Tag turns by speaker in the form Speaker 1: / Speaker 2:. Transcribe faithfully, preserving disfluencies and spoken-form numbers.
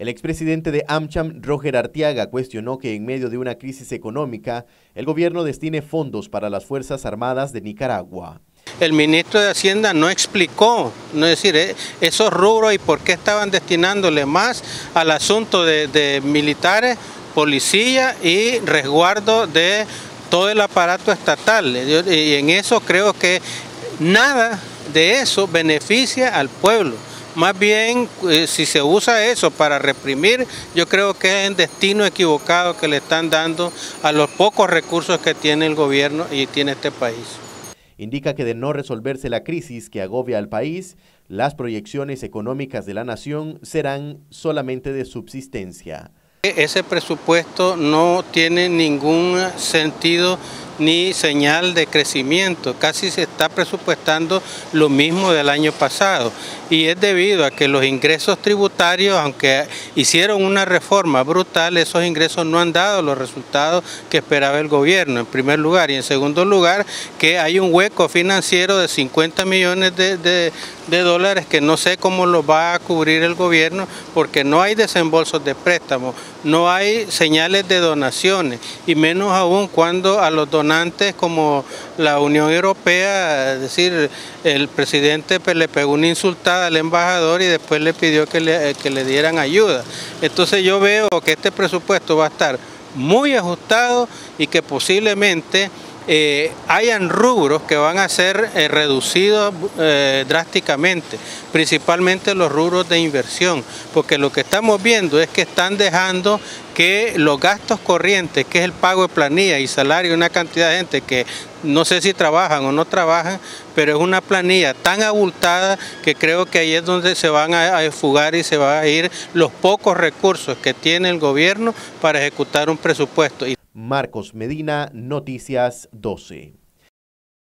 Speaker 1: El expresidente de AmCham, Roger Arteaga, cuestionó que en medio de una crisis económica, el gobierno destine fondos para las Fuerzas Armadas de Nicaragua.
Speaker 2: El ministro de Hacienda no explicó, no es decir, esos rubros y por qué estaban destinándole más al asunto de, de militares, policía y resguardo de todo el aparato estatal. Y en eso creo que nada de eso beneficia al pueblo. Más bien, eh, si se usa eso para reprimir, yo creo que es el destino equivocado que le están dando a los pocos recursos que tiene el gobierno y tiene este país.
Speaker 1: Indica que de no resolverse la crisis que agobia al país, las proyecciones económicas de la nación serán solamente de subsistencia.
Speaker 2: Ese presupuesto no tiene ningún sentido ni señal de crecimiento, casi se está presupuestando lo mismo del año pasado y es debido a que los ingresos tributarios, aunque hicieron una reforma brutal, esos ingresos no han dado los resultados que esperaba el gobierno, en primer lugar, y en segundo lugar que hay un hueco financiero de cincuenta millones de, de, de dólares que no sé cómo lo va a cubrir el gobierno porque no hay desembolsos de préstamos, no hay señales de donaciones y menos aún cuando a los donantes como la Unión Europea, es decir, el presidente le pegó una insultada al embajador y después le pidió que le, que le dieran ayuda. Entonces yo veo que este presupuesto va a estar muy ajustado y que posiblemente Eh, hayan rubros que van a ser eh, reducidos eh, drásticamente, principalmente los rubros de inversión, porque lo que estamos viendo es que están dejando que los gastos corrientes, que es el pago de planilla y salario de una cantidad de gente que no sé si trabajan o no trabajan, pero es una planilla tan abultada que creo que ahí es donde se van a, a fugar y se van a ir los pocos recursos que tiene el gobierno para ejecutar un presupuesto.
Speaker 1: Marcos Medina, Noticias doce.